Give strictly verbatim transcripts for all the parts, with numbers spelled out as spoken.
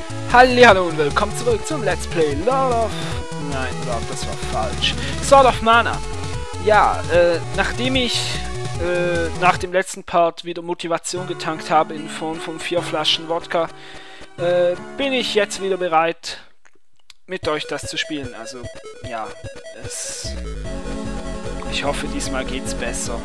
Hallihallo und willkommen zurück zum Let's Play Lord of... Nein, Lord, das war falsch. Sword of Mana. Ja, äh, nachdem ich äh, nach dem letzten Part wieder Motivation getankt habe in Form von vier Flaschen Wodka, äh, bin ich jetzt wieder bereit, mit euch das zu spielen. Also, ja, es... Ich hoffe, diesmal geht's besser.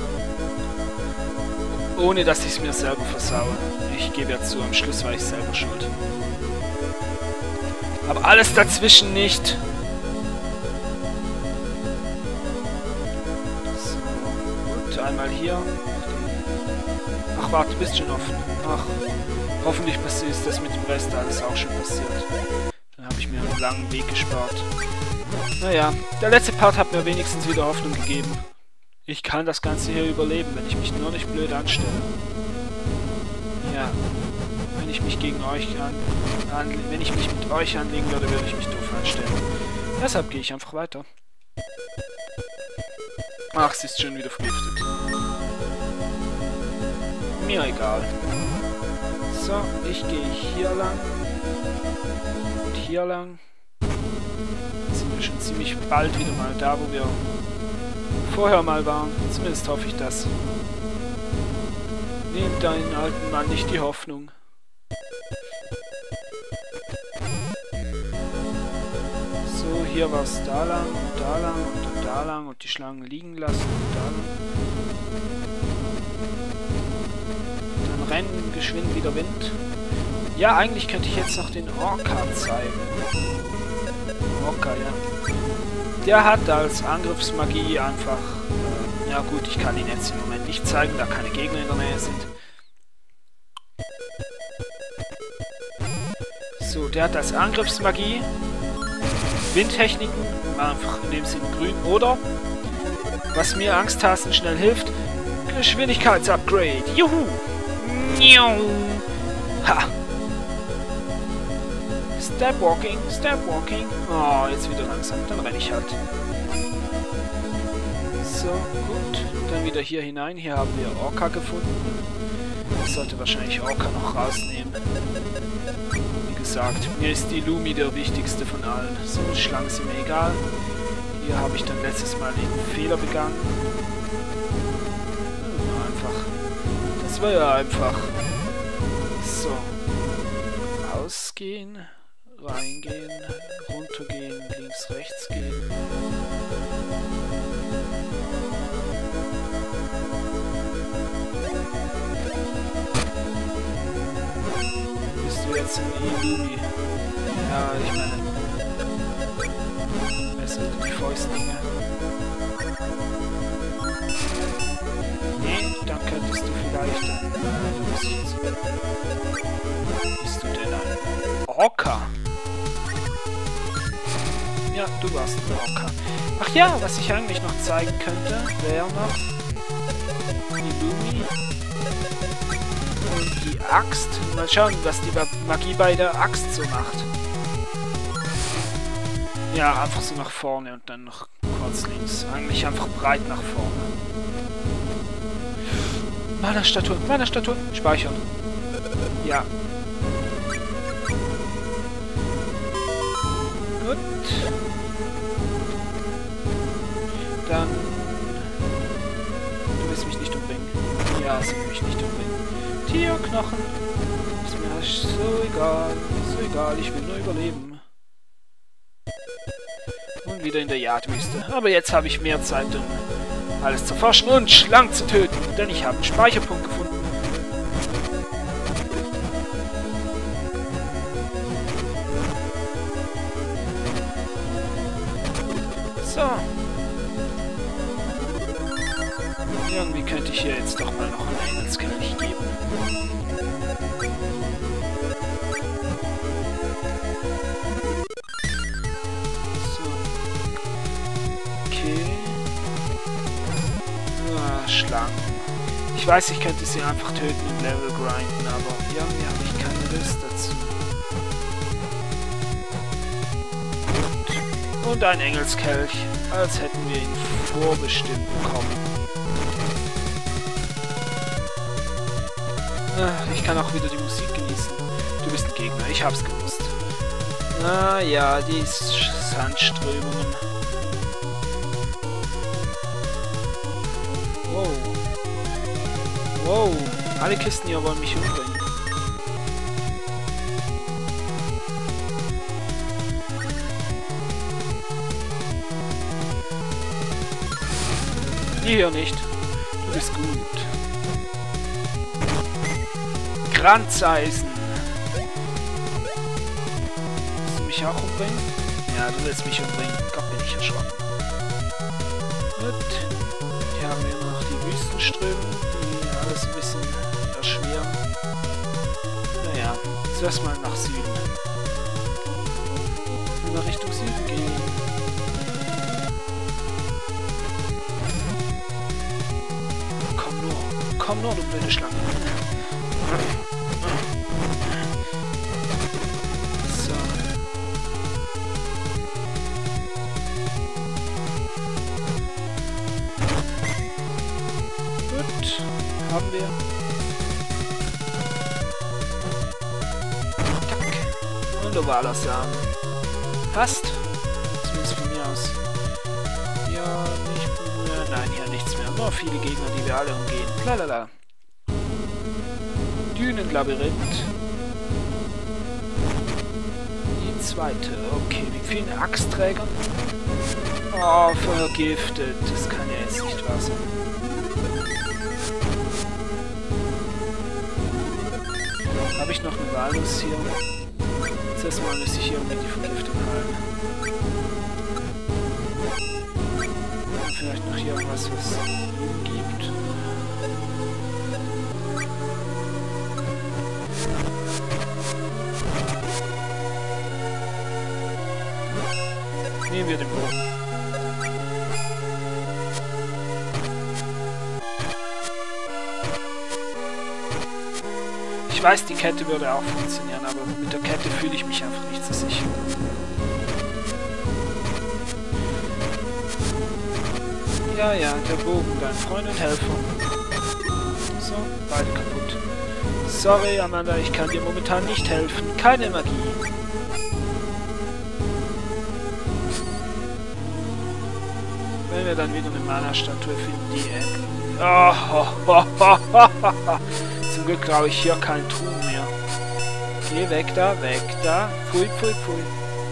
Ohne, dass ich es mir selber versaue. Ich gebe ja zu, am Schluss war ich selber schuld. Aber alles dazwischen nicht. So, gut, einmal hier. Ach, warte, du bist schon offen. Ach, hoffentlich ist das mit dem Rest alles auch schon passiert. Dann habe ich mir einen langen Weg gespart. Naja, der letzte Part hat mir wenigstens wieder Hoffnung gegeben. Ich kann das Ganze hier überleben, wenn ich mich nur nicht blöd anstelle. Ja, wenn ich mich gegen euch an, an wenn ich mich mit euch anlegen würde, würde ich mich doof anstellen. Deshalb gehe ich einfach weiter. Ach, sie ist schon wieder vergiftet. Mir egal. So, ich gehe hier lang. Und hier lang. Jetzt sind wir schon ziemlich bald wieder mal da, wo wir vorher mal waren. Zumindest hoffe ich das. Nehmt deinen alten Mann nicht die Hoffnung. So, hier war es da lang und da lang und dann da lang und die Schlangen liegen lassen und da lang. Dann rennen geschwind wieder Wind. Ja, eigentlich könnte ich jetzt noch den Orca zeigen. Orca, ja. Der hat als Angriffsmagie einfach... Äh, ja gut, ich kann ihn jetzt im Moment nicht zeigen, da keine Gegner in der Nähe sind. So, der hat als Angriffsmagie Windtechniken, einfach in dem Sinne grün. Oder, was mir Angsthasen schnell hilft, Geschwindigkeitsupgrade. Juhu! Ha! Stepwalking, Stepwalking. Oh, jetzt wieder langsam. Dann renne ich halt. So, gut. Dann wieder hier hinein. Hier haben wir Orca gefunden. Ich sollte wahrscheinlich Orca noch rausnehmen. Wie gesagt, mir ist die Lumi der wichtigste von allen. So, Schlangen sind mir egal. Hier habe ich dann letztes Mal den Fehler begangen. Ja, einfach. Das war ja einfach. So. Ausgehen. Reingehen, runtergehen, links, rechts gehen. Bist du jetzt in Illumi? Ja, ich meine... Besser die Fäustlinge. Nee, dann könntest du vielleicht... Dann, äh, du bist jetzt... Bist du denn ein Orca? Ja, du warst ein Orca. Ach ja, was ich eigentlich noch zeigen könnte, wäre noch die Lumi und die Axt. Mal schauen, was die Magie bei der Axt so macht. Ja, einfach so nach vorne und dann noch kurz links. Eigentlich einfach breit nach vorne. Mana-Statue, Mana-Statue. Speichern. Ja. Gut. Dann... Du willst mich nicht umbringen. Ja, sie will mich nicht umbringen. Tierknochen. Ist mir so egal. Ist so egal, ich will nur überleben. Und wieder in der Jagdwüste. Aber jetzt habe ich mehr Zeit, um alles zu forschen und Schlangen zu töten. Denn ich habe einen Speicherpunkt gefunden. So. Irgendwie könnte ich hier jetzt doch mal noch einen Engelskelch geben. So. Okay. Ah, Schlangen. Ich weiß, ich könnte sie einfach töten und Level grinden, aber irgendwie habe ich keine Lust dazu. Und ein Engelskelch, als hätten wir ihn vorbestimmt bekommen. Ich kann auch wieder die Musik genießen. Du bist Gegner. Ich hab's gewusst. Ah ja, die Sandströmungen. Wow. Wow. Alle Kisten hier wollen mich umbringen. Die hier nicht. Du bist gut. Kranzeisen. Willst du mich auch umbringen? Ja, du willst mich umbringen. Gott, bin ich erschrocken. Gut. Hier haben wir noch die Wüstenströme, die alles ein bisschen erschweren. Naja, zuerst mal nach Süden. Wir nach Richtung Süden gehen. Komm nur, komm nur, du blöde Schlange. So. Gut, haben wir. Tack. Und ovaler Samen. Passt. Zumindest von mir aus. Ja, nicht mehr. Nein, hier nichts mehr. Nur viele Gegner, die wir alle umgehen. Lalala. Dünenlabyrinth. Die zweite. Okay, mit vielen Axtträgern. Oh, vergiftet. Das kann ja jetzt nicht wahr sein. Habe ich noch eine Walnuss hier? Zuerst mal müsste ich hier irgendwie die Vergiftung heilen. Und vielleicht noch hier was, was gibt. Nehmen wir den Bogen. Ich weiß, die Kette würde auch funktionieren, aber mit der Kette fühle ich mich einfach nicht so sicher. Ja, ja, der Bogen, dein Freund und Helfer. So, beide kaputt. Sorry, Amanda, ich kann dir momentan nicht helfen. Keine Magie. Wenn wir dann wieder eine Mana-Statue finden, die... Äh, oh, oh, oh, oh, oh, oh. Zum Glück brauche ich hier keinen Truhen mehr. Geh weg da, weg da. Pfui, pfui, pfui.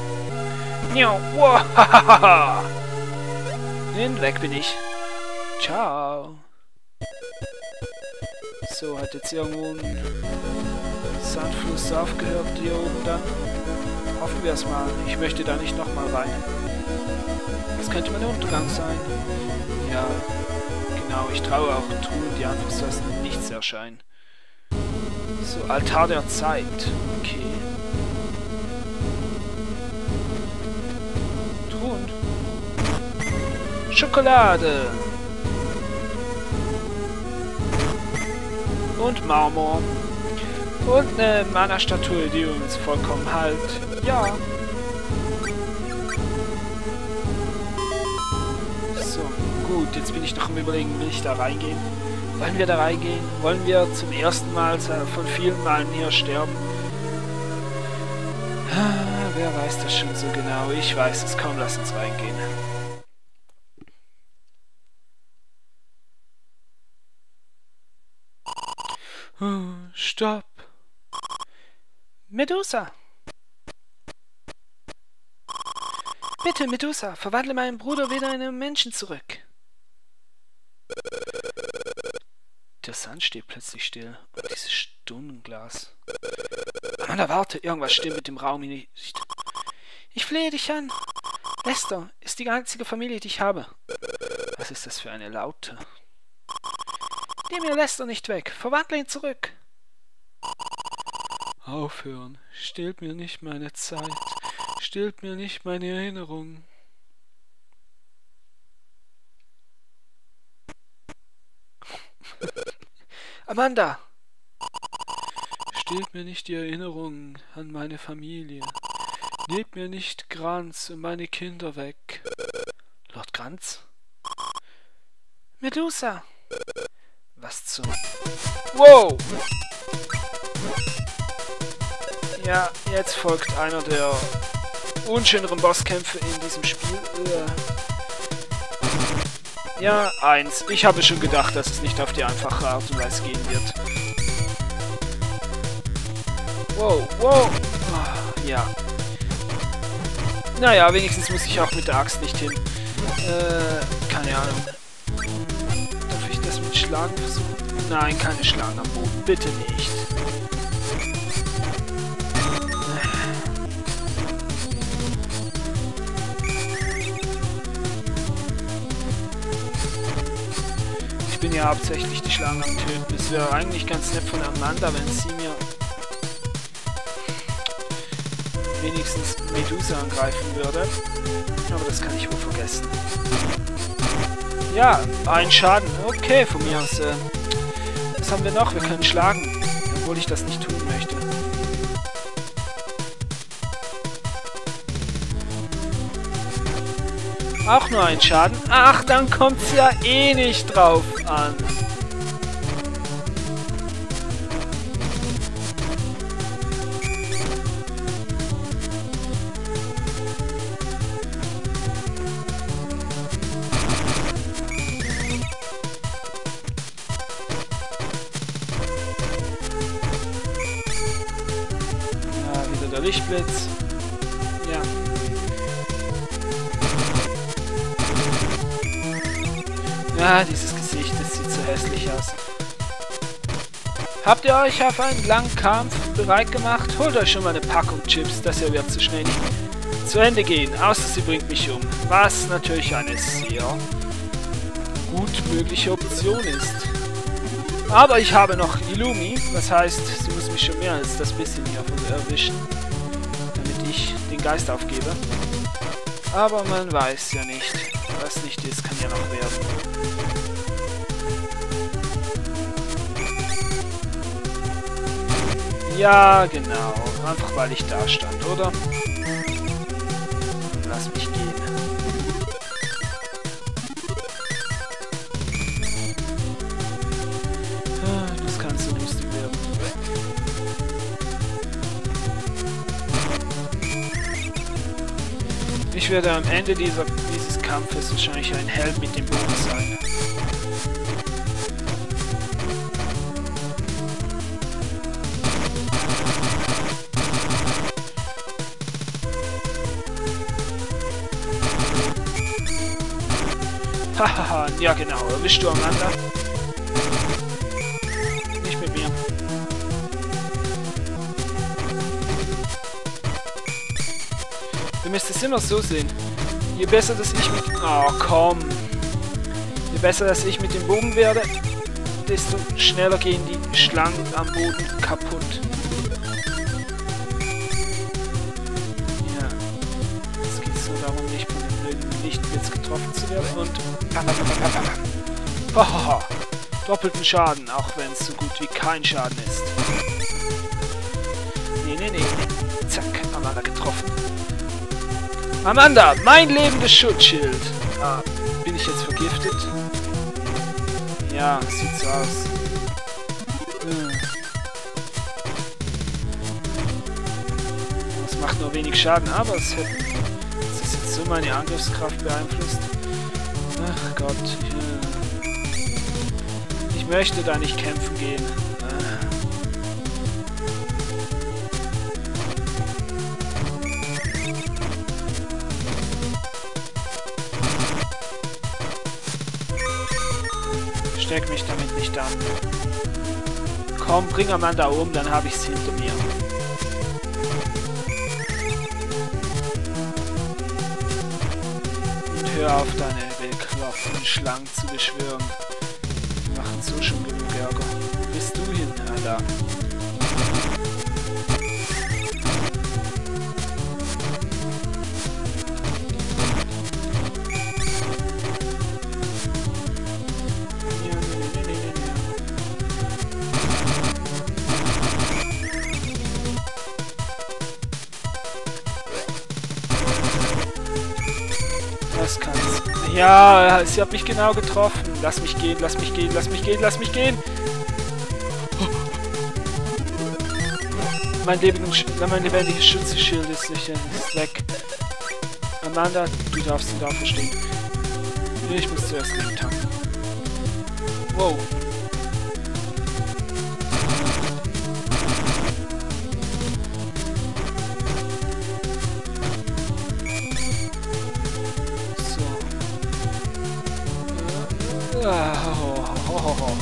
Und weg bin ich. Ciao. So, hat jetzt irgendwo ein Sandfluss aufgehört hier oben dann. Hoffen wir es mal. Ich möchte da nicht nochmal rein. Das könnte mein Untergang sein. Ja, genau. Ich traue auch Truhen, die einfach so aus dem Nichts erscheinen. So, Altar der Zeit. Okay. Truhen. Schokolade. Und Marmor. Und eine Mana-Statue, die uns vollkommen halt. Ja. So, gut. Jetzt bin ich noch am Überlegen, will ich da reingehen? Wollen wir da reingehen? Wollen wir zum ersten Mal von vielen Malen hier sterben? Ah, wer weiß das schon so genau? Ich weiß es. Komm, lass uns reingehen. Oh, stopp. Medusa! Bitte, Medusa, verwandle meinen Bruder wieder in einen Menschen zurück. Der Sand steht plötzlich still. Und dieses Stundenglas. Amanda, warte, irgendwas stimmt mit dem Raum nicht. Ich flehe dich an. Lester ist die einzige Familie, die ich habe. Was ist das für eine Laute? Nimm mir Lester nicht weg. Verwandle ihn zurück. Aufhören. Stehlt mir nicht meine Zeit. Stehlt mir nicht meine Erinnerungen. Amanda! Stehlt mir nicht die Erinnerungen an meine Familie. Nehmt mir nicht Granz und meine Kinder weg. Lord Granz? Medusa! Was zum... Wow! Ja, jetzt folgt einer der unschöneren Bosskämpfe in diesem Spiel. Ja, eins. Ich habe schon gedacht, dass es nicht auf die einfache Art und Weise gehen wird. Wow, wow. Ja. Naja, wenigstens muss ich auch mit der Axt nicht hin. Äh, keine Ahnung. Darf ich das mit Schlagen versuchen? Nein, keine Schlagen am Boden. Bitte nicht. Ich bin ja hauptsächlich die Schlangen am Töten. Es wäre eigentlich ganz nett von Amanda, wenn sie mir wenigstens Medusa angreifen würde. Aber das kann ich wohl vergessen. Ja, ein Schaden. Okay, von mir aus. Äh, was haben wir noch? Wir können schlagen. Obwohl ich das nicht tun möchte. Auch nur ein Schaden. Ach, dann kommt es ja eh nicht drauf an. Ja, wieder der Lichtblitz. Ja. Ja, dieses Gesicht, das sieht so hässlich aus. Habt ihr euch auf einen langen Kampf bereit gemacht? Holt euch schon mal eine Packung Chips, das hier wird zu schnell nicht zu Ende gehen, außer sie bringt mich um. Was natürlich eine sehr gut mögliche Option ist. Aber ich habe noch Illumi, das heißt, sie muss mich schon mehr als das bisschen hier erwischen, damit ich den Geist aufgebe. Aber man weiß ja nicht. Was nicht ist, kann ja noch werden. Ja, genau. Einfach weil ich da stand, oder? Lass mich gehen. Das kann so lustig werden. Ich werde am Ende dieser, dieses Kampfes wahrscheinlich ein Held mit dem Bogen sein. Hahaha, ja genau, erwischst du Amanda? Nicht mit mir. Ihr müsst es immer so sehen. Je besser, dass ich mit... Oh, komm. Je besser, dass ich mit dem Bogen werde, desto schneller gehen die Schlangen am Boden kaputt. Ja. Es geht so darum, nicht von dem blöden Lichtblitz getroffen zu werden und... Hohoho. Doppelten Schaden, auch wenn es so gut wie kein Schaden ist. Nee, nee, nee, nee. Zack, Amanda getroffen. Amanda, mein lebendes Schutzschild. Ah, bin ich jetzt vergiftet? Ja, sieht so aus. Das macht nur wenig Schaden, aber es hat, es ist jetzt so meine Angriffskraft beeinflusst. Ach Gott, ja. Ich möchte da nicht kämpfen gehen. Steck mich damit nicht an. Komm, bring Amanda um, dann habe ich sie hinter mir. Und hör auf, deine bekloppten Schlangen zu beschwören. Die machen so schon genug Ärger. Wo bist du hin, Alter? Das kann's. Ja, sie hat mich genau getroffen. Lass mich gehen, lass mich gehen, lass mich gehen, lass mich gehen. mein, lebendiges, mein lebendiges Schutzschild ist nicht ist weg. Amanda, du darfst ihn da verstehen. Ich muss zuerst Leben tanken. Wow. So. Ah, ho, ho, ho, ho.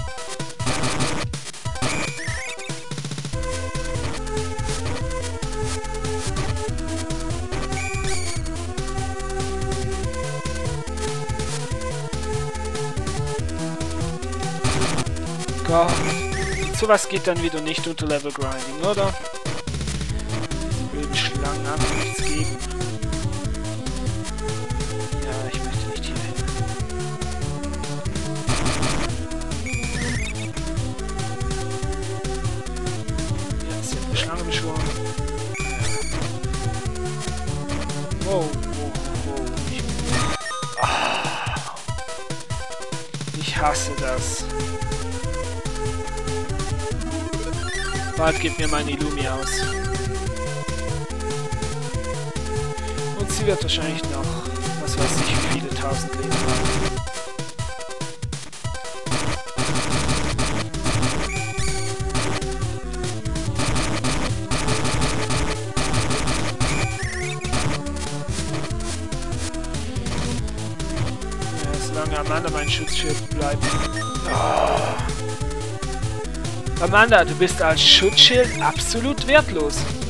Gott. Sowas geht dann wieder nicht unter Level Grinding, oder? Diese blöden Schlangen haben nichts gegen. Ja, ich möchte nicht hier hin. Jetzt sind die Schlangen beschworen. Wow, wow, wow. Ich, ah. ich hasse das. Bald gibt mir meine Illumi aus. Und sie wird wahrscheinlich noch, was weiß ich, wie viele tausend Leben haben. Ja, solange Amanda mein Schutzschild bleibt. Oh. Amanda, du bist als Schutzschild absolut wertlos.